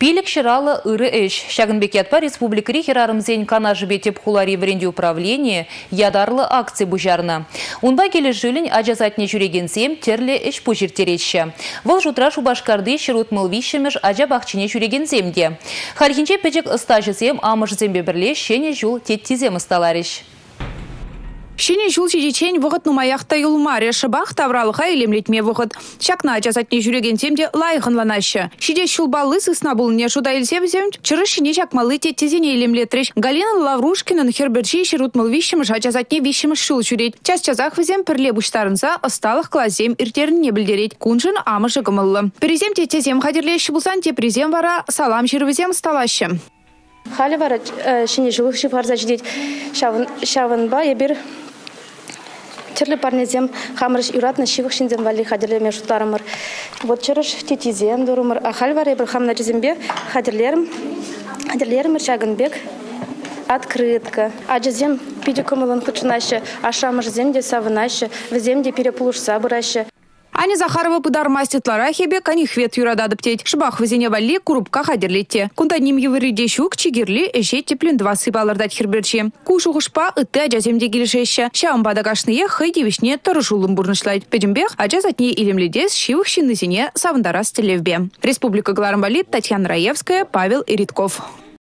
Пилік шыралы ыры эш. Шагынбекетпа республикари херарымзен канажы бетеп хулари вренде управление ядарлы акция бұжарны. Унба келі жылін ажазатне жүрегенсем терлі эш бұжыртеретші. Выл жұтра шубашкарды шырут мылвишіміш ажа бақчыне жүрегенсемде. Хархинче пәчек ыстажызем амыжызембе бірле шене жул теттизем ысталарыш. Шене жул жечен вғыт нумаяқта юлмаре шыбақ тавралыға елемлетме вғыт. Шакна жазатне жүрегенсемде лайығынланашы. Шиде шулбалы сысна бұлыне жуда елсебізем, чыры шене жакмалы теттезене елемлетреш. Галина Лаврушкинын херберчи шерут мылвишіміш ажазатне вишіміш шул жүрет. Час жазақ візем пірле бұштарынса ысталық клазем иртерін не білдерет. Кунжын амышы гымылы. Перезем теттезем қадерлеші бұлсан тепрезем вара салам жирвізем сталашы. Халі бара шене жылық шифарза жидет шавынба ебір терлі парнезем хамырыш юратны шивық шинзем вали хадерлеме шутарымыр. Вот чырыш тетизем дұрымыр. А халі бара ебір хамна жезембе хадерлерімір Шагынбек открытка. А жезем пидекомылын хучынашы, ашамы жеземде савынашы, віземде перепулушса бұрашы. Ани Захарова пыдар мастетлара хебе канихвет юрададып теть. Шбах везене вали курупка хадерлетте. Кунда ним евриде щук чигерли эже теплен два сыпалырдать херберчи. Кушу хушпа ыты ажаземде келешеща. Шаамбада кашные хайди вишне тарышулым бурнышлайт. Педембех ажазатне илемледес шивых шиннызине савындара стелевбе. Республика Гларамбалит, Татьяна Раевская, Павел Иритков.